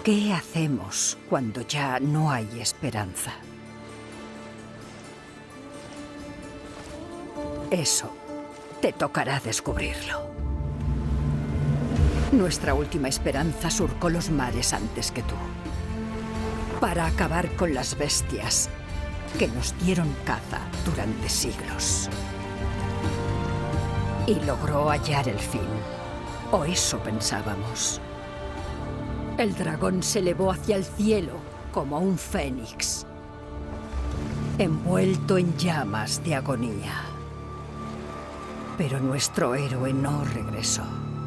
¿Qué hacemos cuando ya no hay esperanza? Eso te tocará descubrirlo. Nuestra última esperanza surcó los mares antes que tú, para acabar con las bestias que nos dieron caza durante siglos. Y logró hallar el fin, o eso pensábamos. El dragón se elevó hacia el cielo como un fénix, envuelto en llamas de agonía. Pero nuestro héroe no regresó.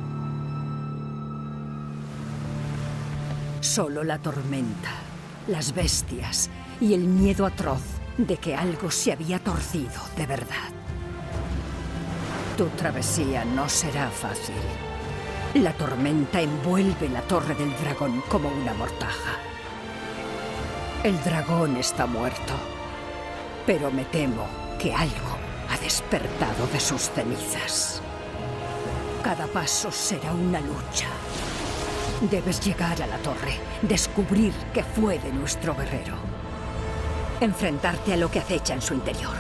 Solo la tormenta, las bestias y el miedo atroz de que algo se había torcido de verdad. Tu travesía no será fácil. La tormenta envuelve la Torre del Dragón como una mortaja. El dragón está muerto, pero me temo que algo ha despertado de sus cenizas. Cada paso será una lucha. Debes llegar a la torre, descubrir qué fue de nuestro guerrero. Enfrentarte a lo que acecha en su interior.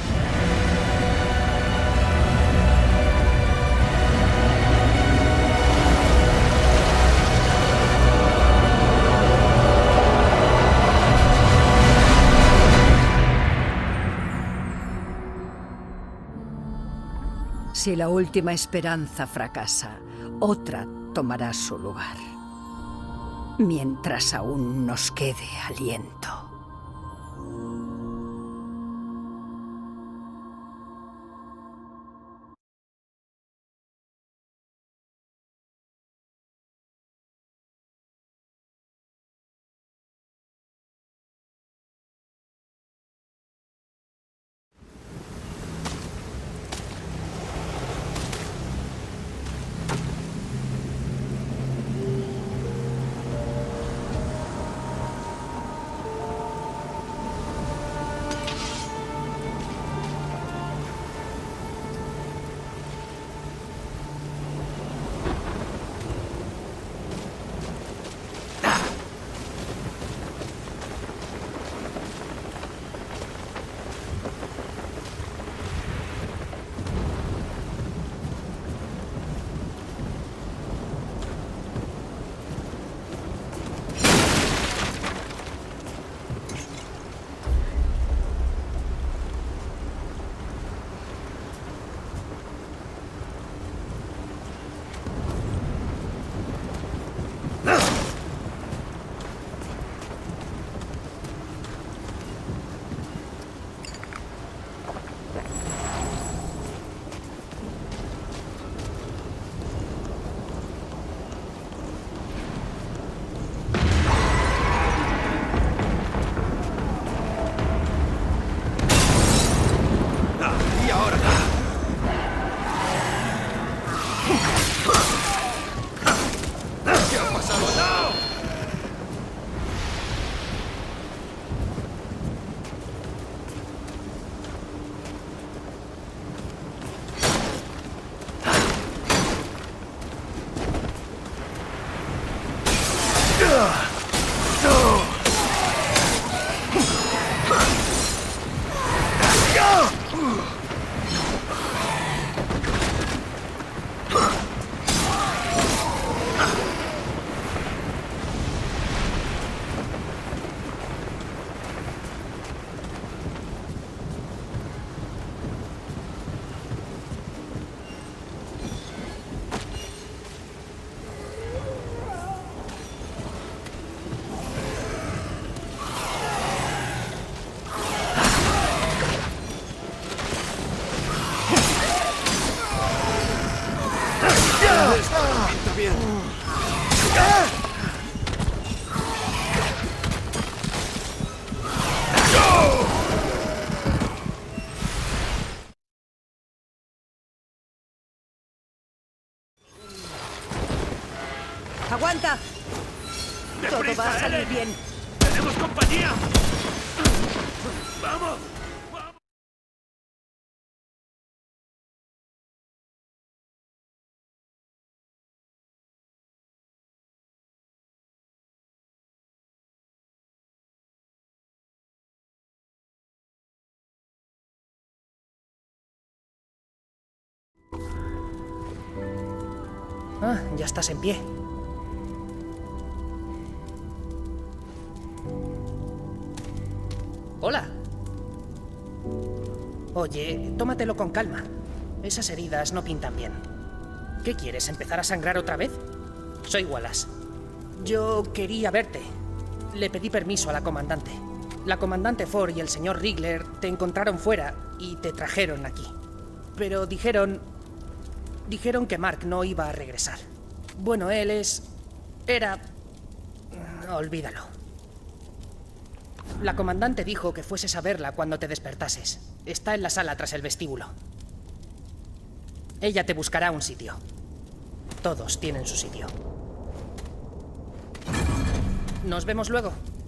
Si la última esperanza fracasa, otra tomará su lugar. Mientras aún nos quede aliento. ¡Aguanta! Todo va a salir bien. ¡Tenemos compañía! ¡Vamos! Ah, ya estás en pie. Hola. Oye, tómatelo con calma. Esas heridas no pintan bien. ¿Qué quieres, empezar a sangrar otra vez? Soy Wallace. Yo quería verte. Le pedí permiso a la comandante. La comandante Ford y el señor Riegler te encontraron fuera y te trajeron aquí. Pero dijeron que Mark no iba a regresar. Bueno, era... Olvídalo. La comandante dijo que fueses a verla cuando te despertases. Está en la sala tras el vestíbulo. Ella te buscará un sitio. Todos tienen su sitio. Nos vemos luego.